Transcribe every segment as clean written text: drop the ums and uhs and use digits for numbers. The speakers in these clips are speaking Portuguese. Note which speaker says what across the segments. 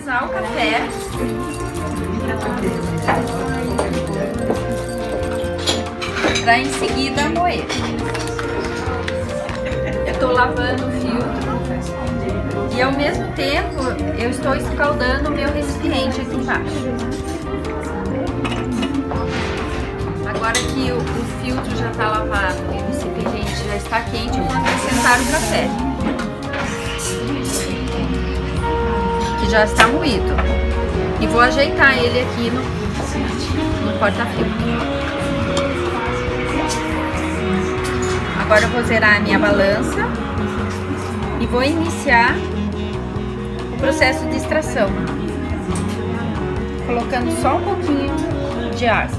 Speaker 1: finalizar o café. Para em seguida moer. Eu estou lavando o filtro e ao mesmo tempo eu estou escaldando o meu recipiente aqui embaixo. Agora que o filtro já está lavado e o recipiente já está quente, eu vou acrescentar o café, que já está moído, e vou ajeitar ele aqui no porta-filtro. Agora eu vou zerar a minha balança e vou iniciar o processo de extração, colocando só um pouquinho de água.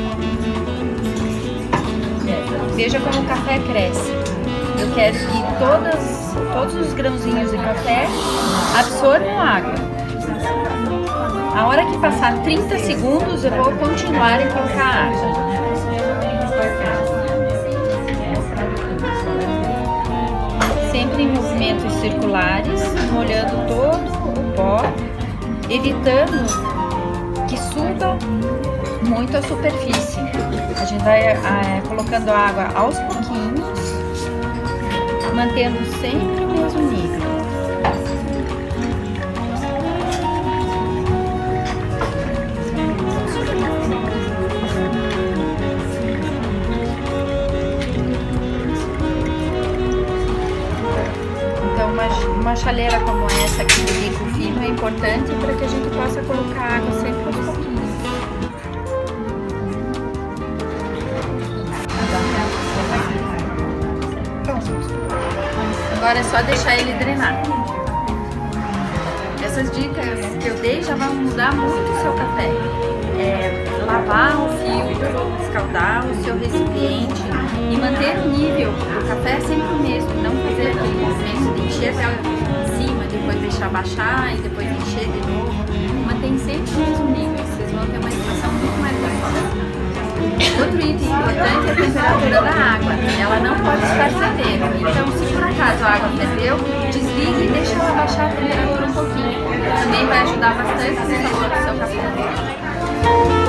Speaker 1: Veja como o café cresce. Eu quero que todos os grãozinhos de café absorvam água. A hora que passar 30 segundos, eu vou continuar a colocar água. Sempre em movimentos circulares, molhando todo o pó, evitando que suba muito a superfície. A gente vai colocando a água aos pouquinhos, mantendo sempre o mesmo nível. Uma chaleira como essa aqui de bico fino é importante para que a gente possa colocar água sempre aos pouquinhos. Agora é só deixar ele drenar. Essas dicas que eu dei já vão mudar muito o seu café. Lavar o filtro, escaldar o seu recipiente e manter o nível do café sempre o mesmo. Não fazer aquele movimento de encher até cima, depois deixar baixar e depois encher de novo. Mantém sempre o mesmo nível, vocês vão ter uma extração muito mais gostosa. Outro item importante é a temperatura da água. Ela não pode ficar fervendo. Então, se por acaso a água ferveu, desligue e deixe ela baixar a temperatura um pouquinho. Também vai ajudar bastante no sabor do seu café.